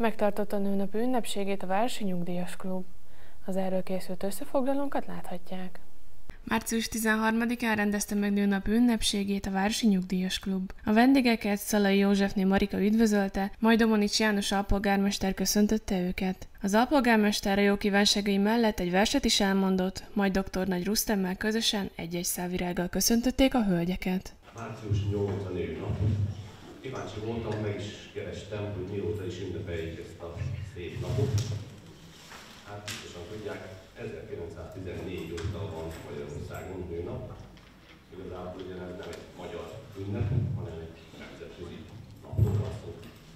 Megtartotta a nőnapi ünnepségét a Városi Nyugdíjas Klub. Az erről készült összefoglalónkat láthatják. Március 13-án rendezte meg nőnapi ünnepségét a Városi Nyugdíjas Klub. A vendégeket Szalai Józsefné Marika üdvözölte, majd Domonics János alpolgármester köszöntötte őket. Az alpolgármester a jó kívánságai mellett egy verset is elmondott, majd dr. Nagy Rusztemmel közösen egy-egy szálvirággal köszöntötték a hölgyeket. Március 8 a nőnap. Kíváncsi voltam, meg is kerestem, hogy mióta is ünnepeljük ezt a szép napot. Hát biztosan tudják, 1914 óta van Magyarországon nőnap. Igazából ugye ez nem egy magyar ünnep, hanem egy nemzetközi napról van szó.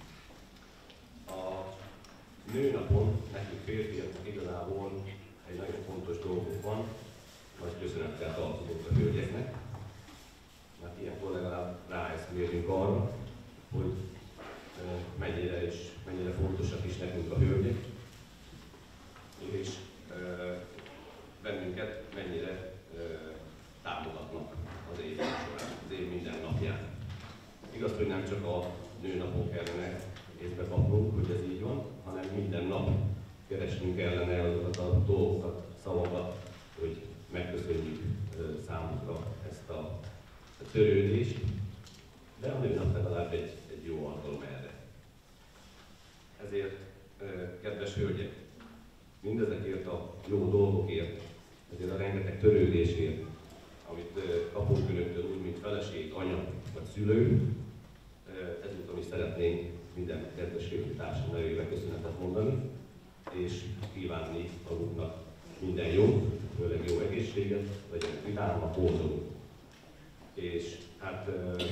A nőnapon nekünk férfiaknak igazából egy nagyon fontos dolgunk van, nagy köszönettel tartozunk a hölgyeknek, mert ilyenkor legalább ráeszmélünk arra, hogy mennyire fontosak is nekünk a hölgyek, és bennünket mennyire támogatnak az év során, az év minden napján. Igaz, hogy nem csak a nőnapon kellene észbe kapnunk, hogy ez így van, hanem minden nap keresnünk kellene azokat a dolgokat, szavakat, hogy megköszönjük számukra ezt a törődést, de a nőnap legalább egy jó alkalom erre. Ezért, kedves hölgyek, mindezekért a jó dolgokért, ezért a rengeteg törődésért, amit kapunk önöktől úgy, mint feleség, anya vagy szülő, ezúttal is szeretnénk minden kedves hölgytársam nevében köszönetet mondani, és kívánni maguknak minden jó, főleg jó egészséget, legyenek vidámak, boldogok. És hát,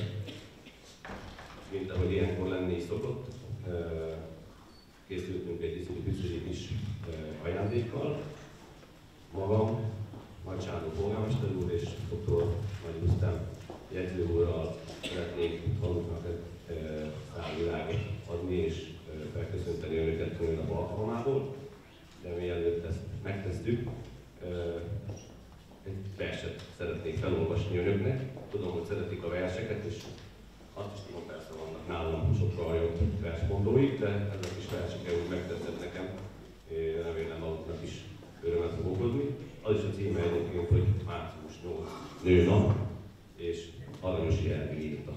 mint ahogy ilyenkor lenni is szokott, készültünk egy pici kis ajándékkal. Magam, Nagy Sándor polgármester úr és dr. Nagy Rusztem jegyző úrral szeretnénk maguknak egy szálvirágot adni és felköszönteni önöket nőnap alkalmából. De mielőtt ezt megtesszük, egy verset szeretnék felolvasni önöknek. Tudom, hogy szeretik a verseket, és azt is tudom, persze vannak nálam sokkal jobb versmondóik, de ezek is versike úgy megtetszett nekem. Remélem maguknak is örömet fog okozni. Az is a címe egyébként, hogy március 8 nőnap, és Aranyosi Ervin írta.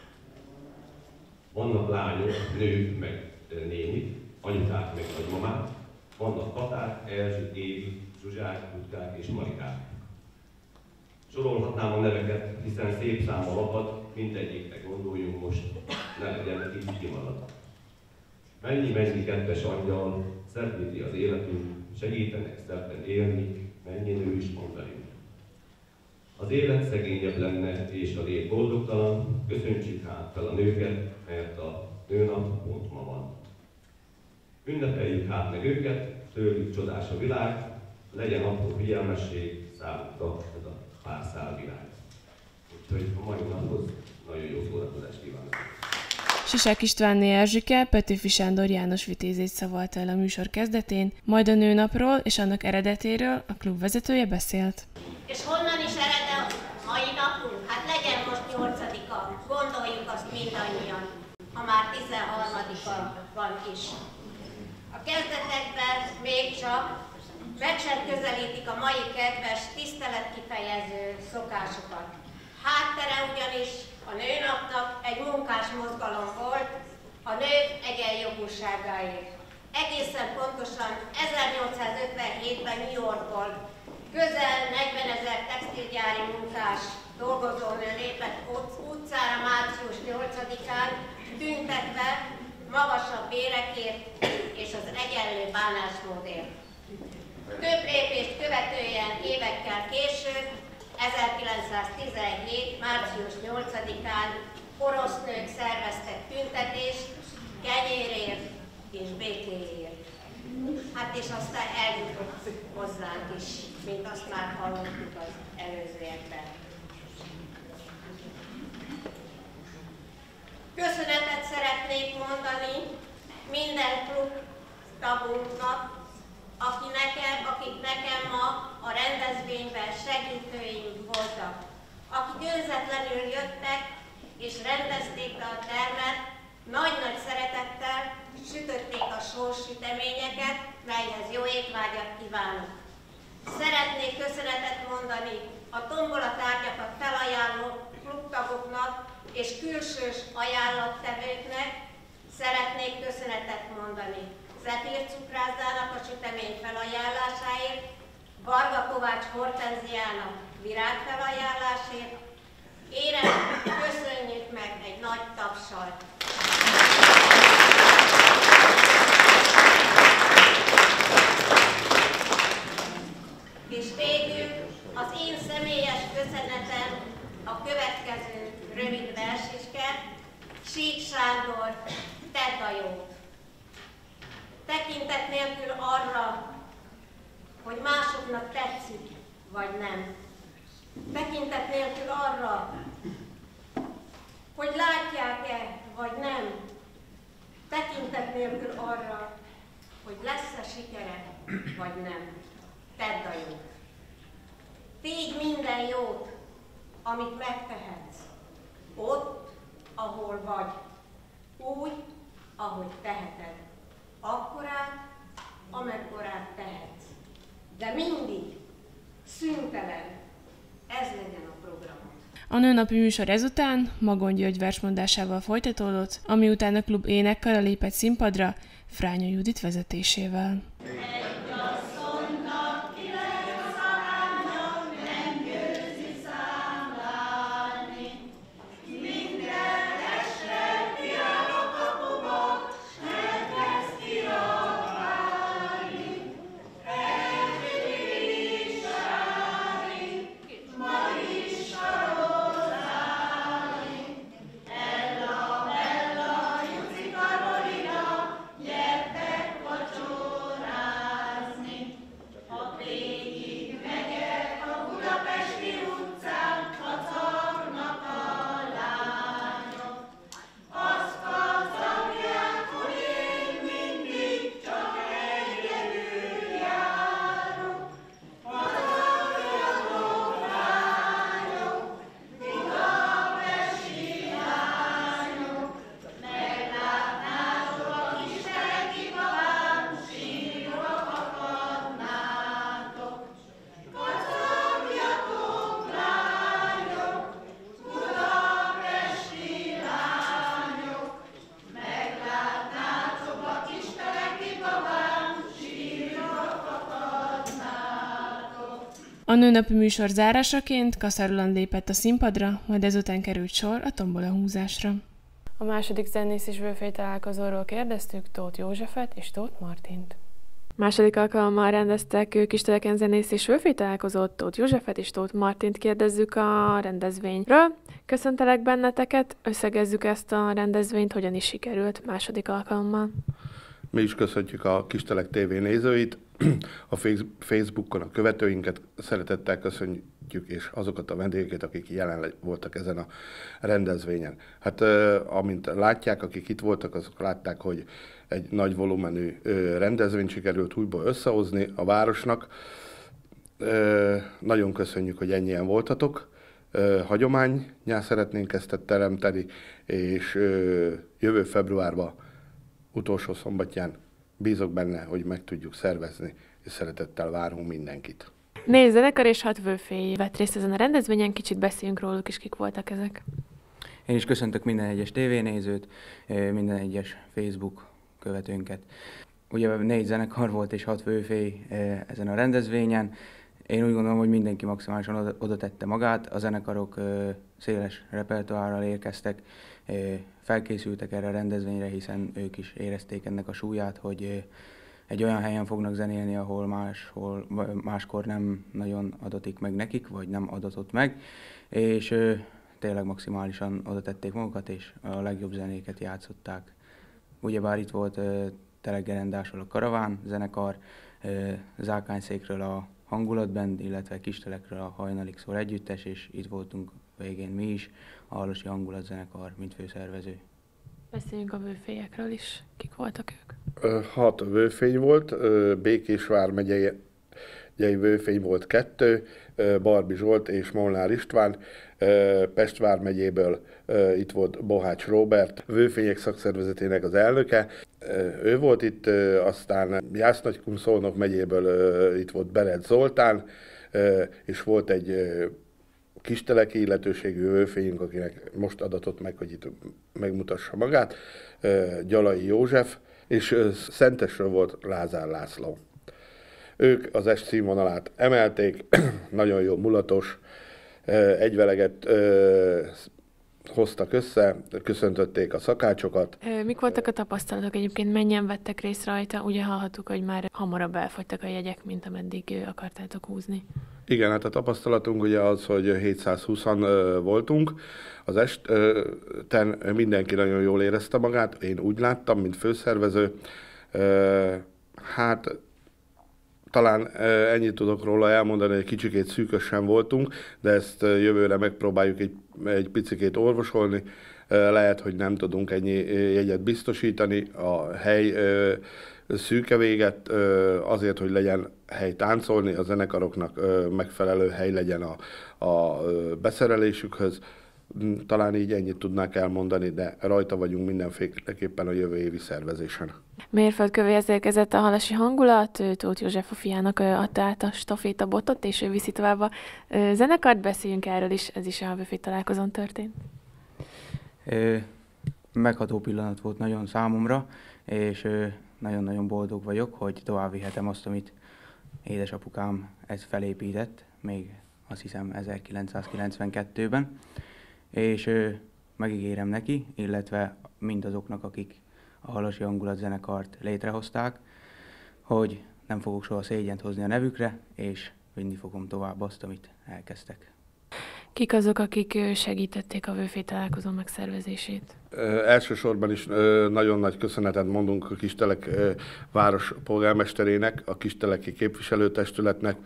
Vannak lányok, nők, meg nénik, anyukák, meg nagymamák, vannak Katák, Erzsi, Évi, Zsuzsák, Rutkák és Marikák. Sorolhatnám a neveket, hiszen szép száma lapad, mindegyikre gondoljunk most, ne legyen így kimarad. Mennyi kedves angyal, szedíti az életünk, segítenek szebben élni, mennyi nő is mond velünk. Az élet szegényebb lenne, és a lét boldogtalan, köszöntsük hát fel a nőket, mert a nőnap pont ma van. Ünnepeljük hát meg őket, tőlük csodás a világ, legyen apró figyelmesség, számukra ez a pár szál virág. Úgyhogy a mai naphoz nagyon jó szórakozást kívánok! Sisák Istvánné Erzsike Petőfi Sándor János vitézét szavalta el a műsor kezdetén, majd a nőnapról és annak eredetéről a klub vezetője beszélt. És honnan is ered a mai napunk? Hát legyen most 8-a, gondoljuk azt mindannyian, ha már 13-a van is. A kezdetekben még csak meg sem közelítik a mai kedves, tiszteletkifejező szokásokat. Háttere ugyanis a nőnapnak egy munkás mozgalom volt, a nők egyenjogúságáért. Egészen pontosan 1857-ben New Yorkból közel 40 000 textilgyári munkás dolgozónő lépett utcára március 8-án, tüntetve magasabb bérekért és az egyenlő bánásmódért. Több lépést követően évekkel később, 1917. március 8-án orosz nők szerveztek tüntetést kenyérért és békéért. Hát és aztán eljutott hozzánk is, mint azt már hallottuk az előzőekben. Köszönetet szeretnék mondani minden klub tagunknak, akik nekem ma a rendezvényben segítőim voltak, akik önzetlenül jöttek és rendezték be a termet, Nagy-nagy szeretettel sütötték a sorssüteményeket, melyhez jó étvágyat kívánok. Szeretnék köszönetet mondani a tombola tárgyakat felajánló klubtagoknak és külsős ajánlattevőknek. Szeretnék köszönetet mondani Zephyr cukrászdának a sütemény felajánlásáért, Varga Kovács Hortenziának virágfelajánlásért. Érezzük, köszönjük meg egy nagy tapssal! És végül az én személyes köszönetem a következő rövid versiske, Sík Sándor, tedd a jót. Tekintet nélkül arra, hogy másoknak tetszik, vagy nem. Tekintet nélkül arra, hogy látják-e, vagy nem. Tekintet nélkül arra, hogy lesz-e sikere, vagy nem. Tedd a jót. Tégy minden jót, amit megtehetsz. Ott, ahol vagy. Úgy, ahogy teheted. Akkorát, amekkorát tehetsz. De mindig, szüntelen. Ez legyen a programod. A nőnapi műsor ezután Magon György versmondásával folytatódott, ami után a klub énekkarra lépett színpadra Frányi Judit vezetésével. A nőnapi műsor zárásaként Kaszár Roland lépett a színpadra, majd ezután került sor a tombola húzásra. A második zenész és vőfély találkozóról kérdeztük Tóth Józsefet és Tóth Martint. Második alkalommal rendeztek Kisteleken zenész és vőfély találkozót, Tóth Józsefet és Tóth Martint kérdezzük a rendezvényről. Köszöntelek benneteket, összegezzük ezt a rendezvényt, hogyan is sikerült második alkalommal. Mi is köszöntjük a Kistelek TV nézőit, a Facebookon a követőinket szeretettel köszöntjük, és azokat a vendégeket, akik jelen voltak ezen a rendezvényen. Hát amint látják, akik itt voltak, azok látták, hogy egy nagy volumenű rendezvényt sikerült újból összehozni a városnak. Nagyon köszönjük, hogy ennyien voltatok. Hagyománnyá szeretnénk ezt teremteni, és jövő februárban utolsó szombatján bízok benne, hogy meg tudjuk szervezni, és szeretettel várunk mindenkit. 4 zenekar és 6 vőfély vett részt ezen a rendezvényen, kicsit beszéljünk róluk is, kik voltak ezek. Én is köszöntök minden egyes tévénézőt, minden egyes Facebook követőnket. Ugye 4 zenekar volt és 6 vőfély ezen a rendezvényen. Én úgy gondolom, hogy mindenki maximálisan oda tette magát, a zenekarok széles repertoárral érkeztek, felkészültek erre a rendezvényre, hiszen ők is érezték ennek a súlyát, hogy egy olyan helyen fognak zenélni, ahol máskor nem nagyon adatik meg nekik, vagy nem adatott meg, és tényleg maximálisan oda tették magukat, és a legjobb zenéket játszották. Ugyebár itt volt Telegerendásról a Karaván zenekar, Zákányszékről a Hangulatband, illetve Kistelekről a Hajnalig szól együttes, és itt voltunk végén mi is, a Halosi Hangulatzenekar, mint főszervező. Beszéljünk a vőfélyekről is. Kik voltak ők? 6 vőfély volt, Békés vármegye vőfény volt 2, Barbi Zsolt és Molnár István, Pest vármegyéből itt volt Bohács Róbert, vőfények szakszervezetének az elnöke, ő volt itt, aztán Jász-Nagykun Szolnok megyéből itt volt Berec Zoltán, és volt egy kisteleki illetőségű vőfényünk, akinek most adatott meg, hogy itt megmutassa magát, Gyalai József, és Szentesről volt Lázár László. Ők az est színvonalát emelték, nagyon jó mulatos, egyveleget hoztak össze, köszöntötték a szakácsokat. Mik voltak a tapasztalatok egyébként? Mennyien vettek részt rajta? Ugye hallhattuk, hogy már hamarabb elfogytak a jegyek, mint ameddig akartátok húzni. Igen, hát a tapasztalatunk ugye az, hogy 720-an voltunk. Az esten mindenki nagyon jól érezte magát, én úgy láttam, mint főszervező. Hát talán ennyit tudok róla elmondani, hogy kicsikét szűkösen voltunk, de ezt jövőre megpróbáljuk egy picikét orvosolni. Lehet, hogy nem tudunk ennyi jegyet biztosítani. A hely szűke véget, azért, hogy legyen hely táncolni, a zenekaroknak megfelelő hely legyen a beszerelésükhöz. Talán így ennyit tudnánk elmondani, de rajta vagyunk mindenféleképpen a jövő évi szervezésen. Mérföldkövéhez érkezett a halasi hangulat, Tóth József a fiának adta át a stafétabotot, és ő viszi tovább a zenekart. Beszéljünk erről is, ez is a büfé találkozón történt. Megható pillanat volt nagyon számomra, és nagyon-nagyon boldog vagyok, hogy tovább vihetem azt, amit édesapukám felépített, még azt hiszem 1992-ben, és megígérem neki, illetve mindazoknak, akik a Halasi Hangulat zenekart létrehozták, hogy nem fogok soha szégyent hozni a nevükre, és vinni fogom tovább azt, amit elkezdtek. Kik azok, akik segítették a vőfé találkozó megszervezését? Elsősorban is nagyon nagy köszönetet mondunk a Kistelek város polgármesterének, a Kisteleki képviselőtestületnek,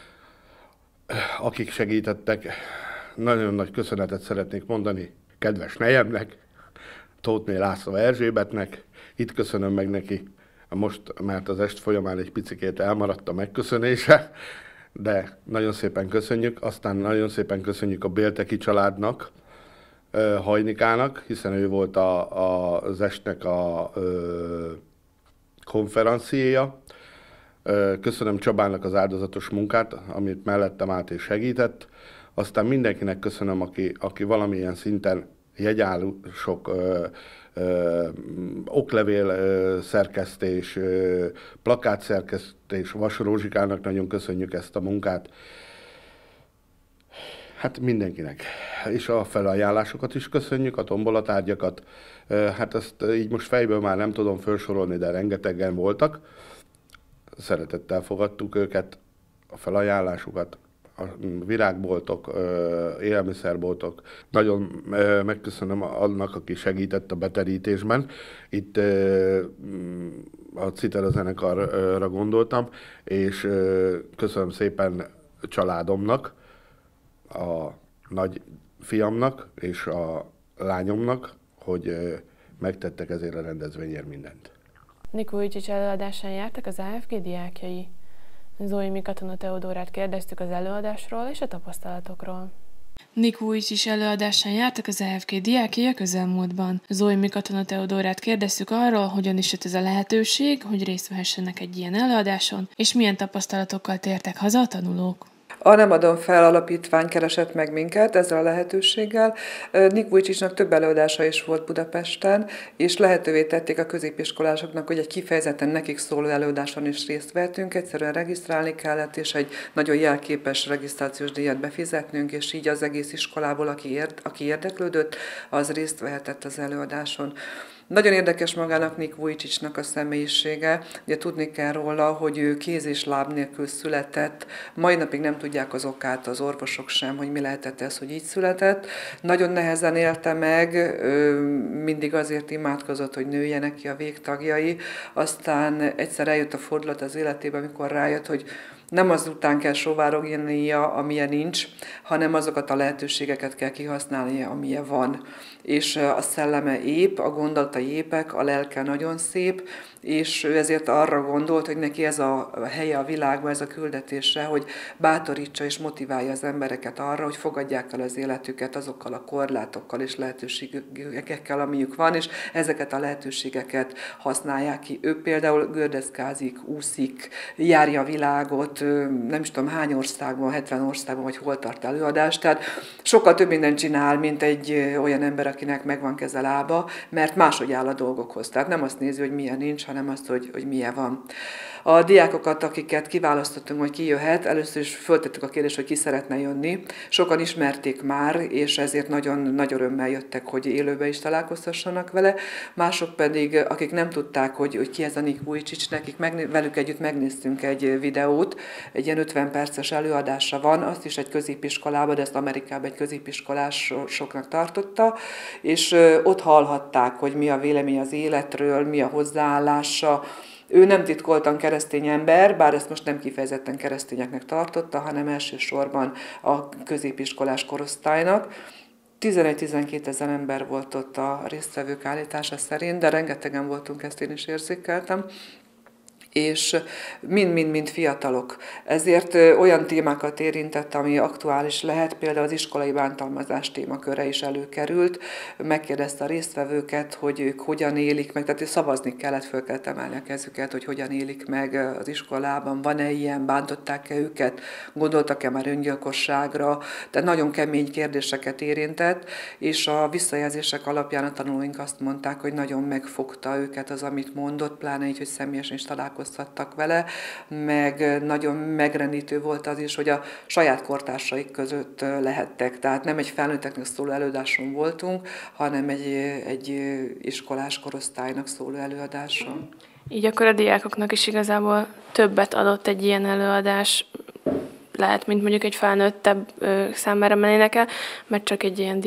akik segítettek. Nagyon nagy köszönetet szeretnék mondani kedves nejemnek, Tóthné László Erzsébetnek. Itt köszönöm meg neki, most mert az est folyamán egy picikét elmaradt a megköszönése, de nagyon szépen köszönjük. Aztán nagyon szépen köszönjük a Bélteki családnak, Hajnikának, hiszen ő volt az estnek a konferenciéja. Köszönöm Csabának az áldozatos munkát, amit mellettem állt és segített. Aztán mindenkinek köszönöm, aki valamilyen szinten jegyállósok, oklevél szerkesztés, plakátszerkesztés, Vas Rózsikának nagyon köszönjük ezt a munkát. Hát mindenkinek. És a felajánlásokat is köszönjük, a tombolatárgyakat. Hát ezt így most fejből már nem tudom felsorolni, de rengetegen voltak. Szeretettel fogadtuk őket, a felajánlásukat, a virágboltok, élelmiszerboltok. Nagyon megköszönöm annak, aki segített a beterítésben. Itt a Citera zenekarra gondoltam, és köszönöm szépen családomnak, a nagy fiamnak és a lányomnak, hogy megtettek ezért a rendezvényért mindent. Nikó Ujcsics előadásán jártak az AFG diákjai. Zóimi Katona Teodórát kérdeztük az előadásról és a tapasztalatokról. Nikó Ujcsics előadásán jártak az AFG diákjai a közelmúltban. Zóimi Katona Teodórát kérdeztük arról, hogyan is jött ez a lehetőség, hogy részt vehessenek egy ilyen előadáson, és milyen tapasztalatokkal tértek haza a tanulók. A Nem adom fel alapítvány keresett meg minket ezzel a lehetőséggel. Nikó Ujcsicsnak több előadása is volt Budapesten, és lehetővé tették a középiskolásoknak, hogy egy kifejezetten nekik szóló előadáson is részt vettünk. Egyszerűen regisztrálni kellett, és egy nagyon jelképes regisztrációs díjat befizetnünk, és így az egész iskolából, aki érdeklődött, az részt vehetett az előadáson. Nagyon érdekes magának Nikó Ujcsicsnak a személyisége. Ugye tudni kell róla, hogy ő kéz és láb nélkül született. Mai napig nem tudják az okát az orvosok sem, hogy mi lehetett ez, hogy így született. Nagyon nehezen élte meg, mindig azért imádkozott, hogy nőjenek ki a végtagjai. Aztán egyszer eljött a fordulat az életében, amikor rájött, hogy Nem az után kell sóvárognia, amilyen nincs, hanem azokat a lehetőségeket kell kihasználnia, amilyen van. És a szelleme ép, a gondolatai épek, a lelke nagyon szép, és ő ezért arra gondolt, hogy neki ez a helye a világban, ez a küldetése, hogy bátorítsa és motiválja az embereket arra, hogy fogadják el az életüket azokkal a korlátokkal és lehetőségekkel, amiük van, és ezeket a lehetőségeket használják ki. Ő például gördeszkázik, úszik, járja a világot, nem is tudom hány országban, 70 országban, vagy hol tart előadást, tehát sokkal több mindent csinál, mint egy olyan ember, akinek megvan keze lába, mert máshogy áll a dolgokhoz. Tehát nem azt nézi, hogy milyen nincs, hanem azt, hogy milyen van. A diákokat, akiket kiválasztottunk, hogy ki jöhet, először is föltettük a kérdést, hogy ki szeretne jönni. Sokan ismerték már, és ezért nagyon nagy örömmel jöttek, hogy élőben is találkozhassanak vele. Mások pedig, akik nem tudták, hogy ki ez a Nick Vujicic, nekik velük együtt megnéztünk egy videót, egy ilyen 50 perces előadása van, azt is egy középiskolában, de ezt Amerikában egy középiskolásoknak tartotta, és ott hallhatták, hogy mi a vélemény az életről, mi a hozzáállása. Ő nem titkoltan keresztény ember, bár ezt most nem kifejezetten keresztényeknek tartotta, hanem elsősorban a középiskolás korosztálynak. 11-12 ezer ember volt ott a résztvevők állítása szerint, de rengetegen voltunk, ezt én is érzékeltem. És mind-mind fiatalok. Ezért olyan témákat érintett, ami aktuális lehet, például az iskolai bántalmazás témaköre is előkerült. Megkérdezte a résztvevőket, hogy ők hogyan élik meg, tehát szavazni kellett, föl kellett emelni a kezüket, hogy hogyan élik meg az iskolában, van-e ilyen, bántották-e őket, gondoltak-e már öngyilkosságra, tehát nagyon kemény kérdéseket érintett, és a visszajelzések alapján a tanulóink azt mondták, hogy nagyon megfogta őket az, amit mondott, pláne így, hogy személyesen is találkoztak vele, meg nagyon megrendítő volt az is, hogy a saját kortársaik között lehettek. Tehát nem egy felnőtteknek szóló előadáson voltunk, hanem egy iskolás korosztálynak szóló előadáson. Így akkor a diákoknak is igazából többet adott egy ilyen előadás, lehet, mint mondjuk egy felnőttebb számára mennének el, mert csak egy ilyen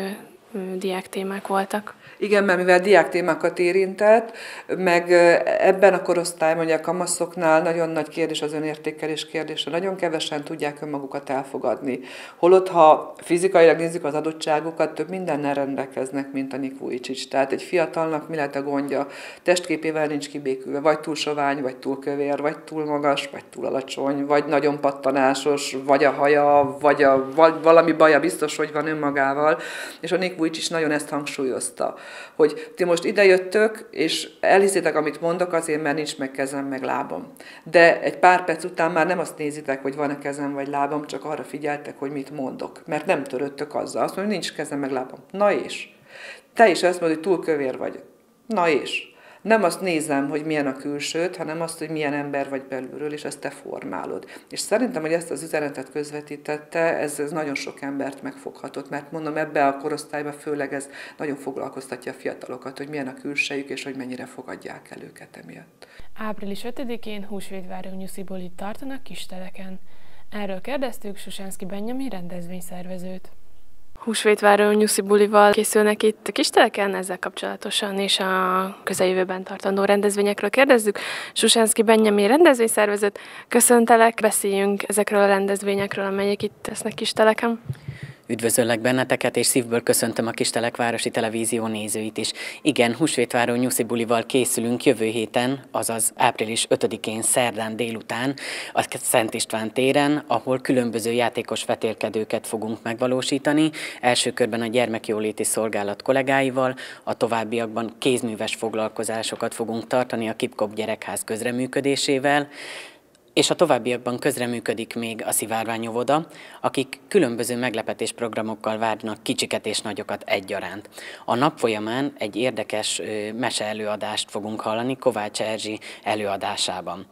diák témák voltak. Igen, mert mivel diák témákat érintett, meg ebben a korosztályban, ugye a kamaszoknál nagyon nagy kérdés az önértékelés kérdése, nagyon kevesen tudják önmagukat elfogadni. Holott, ha fizikailag nézzük az adottságokat, több mindennel rendelkeznek, mint a Nick Vujicic. Tehát egy fiatalnak mi lehet a gondja? Testképével nincs kibékülve, vagy túl sovány, vagy túl kövér, vagy túl magas, vagy túl alacsony, vagy nagyon pattanásos, vagy a haja, vagy valami baja biztos, hogy van önmagával. És a Nick Vujicic nagyon ezt hangsúlyozta, hogy ti most idejöttök, és elhiszitek, amit mondok, azért, mert nincs meg kezem, meg lábam. De egy pár perc után már nem azt nézitek, hogy van-e kezem vagy lábam, csak arra figyeltek, hogy mit mondok. Mert nem törődtök azzal. Azt mondom, hogy nincs kezem, meg lábam. Na és? Te is azt mondod, hogy túl kövér vagy. Na és? Nem azt nézem, hogy milyen a külsőt, hanem azt, hogy milyen ember vagy belülről, és ezt te formálod. És szerintem, hogy ezt az üzenetet közvetítette, ez nagyon sok embert megfoghatott, mert mondom, ebbe a korosztályban főleg ez nagyon foglalkoztatja a fiatalokat, hogy milyen a külsejük, és hogy mennyire fogadják el őket emiatt. Április 5-én húsvétváró nyuszi bulit tartanak Kisteleken. Erről kérdeztük Susánszky Benjamin rendezvényszervezőt. Húsvétváró nyuszi bulival készülnek itt a Kisteleken, ezzel kapcsolatosan és a közeljövőben tartandó rendezvényekről kérdezzük. Susánszky Benjamin rendezvényszervezőt, köszöntelek, beszéljünk ezekről a rendezvényekről, amelyek itt lesznek Kisteleken. Üdvözöllek benneteket, és szívből köszöntöm a Kistelek városi televízió nézőit is. Igen, húsvétváró nyuszi bulival készülünk jövő héten, azaz április 5-én szerdán délután a Szent István téren, ahol különböző játékos vetélkedőket fogunk megvalósítani. Első körben a gyermekjóléti szolgálat kollégáival, a továbbiakban kézműves foglalkozásokat fogunk tartani a Kipkop gyerekház közreműködésével, és a továbbiakban közreműködik még a Szivárvány óvoda, akik különböző meglepetésprogramokkal várnak kicsiket és nagyokat egyaránt. A nap folyamán egy érdekes meseelőadást fogunk hallani Kovács Erzsi előadásában.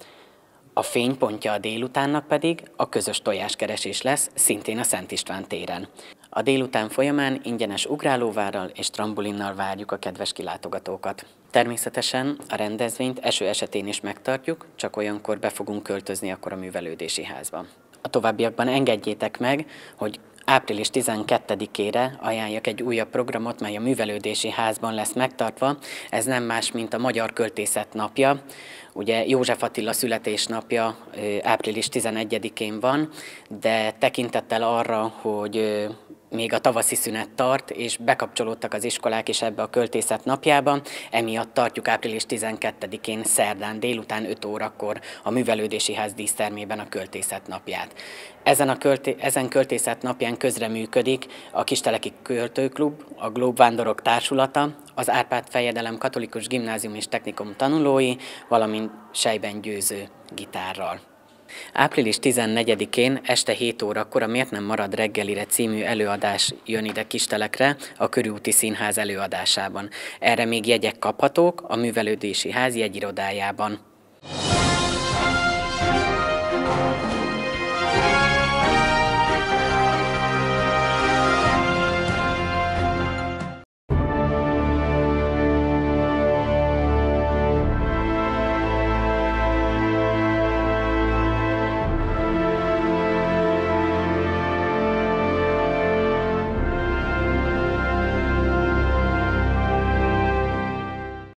A fénypontja a délutánnak pedig a közös tojáskeresés lesz, szintén a Szent István téren. A délután folyamán ingyenes ugrálóvárral és trambulinnal várjuk a kedves kilátogatókat. Természetesen a rendezvényt eső esetén is megtartjuk, csak olyankor be fogunk költözni akkor a művelődési házba. A továbbiakban engedjétek meg, hogy április 12-ére ajánljak egy újabb programot, mely a Művelődési Házban lesz megtartva. Ez nem más, mint a Magyar Költészet Napja. Ugye József Attila születésnapja április 11-én van, de tekintettel arra, hogy még a tavaszi szünet tart, és bekapcsolódtak az iskolák is ebbe a költészet napjába, emiatt tartjuk április 12-én szerdán délután 5 órakor a Művelődési Ház dísztermében a költészet napját. Ezen költészet napján közreműködik a Kisteleki Költőklub, a Glóbvándorok Társulata, az Árpád Fejedelem Katolikus Gimnázium és Technikum tanulói, valamint Sejben Győző gitárral. Április 14-én este 7 órakor a Miért nem marad reggelire című előadás jön ide Kistelekre a Körúti Színház előadásában. Erre még jegyek kaphatók a Művelődési Ház jegyirodájában.